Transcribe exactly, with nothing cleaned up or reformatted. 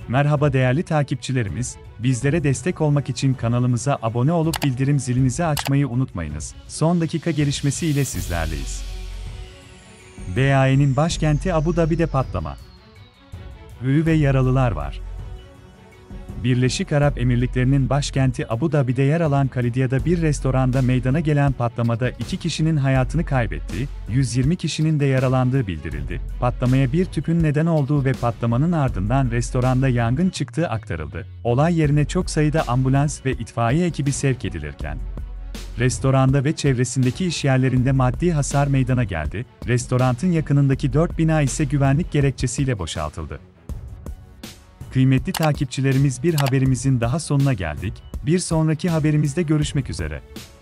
Merhaba değerli takipçilerimiz, bizlere destek olmak için kanalımıza abone olup bildirim zilinizi açmayı unutmayınız. Son dakika gelişmesi ile sizlerleyiz. B A E'nin başkenti Abu Dhabi'de patlama. Ölü ve yaralılar var. Birleşik Arap Emirlikleri'nin başkenti Abu Dhabi'de yer alan Khalidiya'da bir restoranda meydana gelen patlamada iki kişinin hayatını kaybettiği, yüz yirmi kişinin de yaralandığı bildirildi. Patlamaya bir tüpün neden olduğu ve patlamanın ardından restoranda yangın çıktığı aktarıldı. Olay yerine çok sayıda ambulans ve itfaiye ekibi sevk edilirken, restoranda ve çevresindeki işyerlerinde maddi hasar meydana geldi. Restoranın yakınındaki dört bina ise güvenlik gerekçesiyle boşaltıldı. Kıymetli takipçilerimiz, bir haberimizin daha sonuna geldik. Bir sonraki haberimizde görüşmek üzere.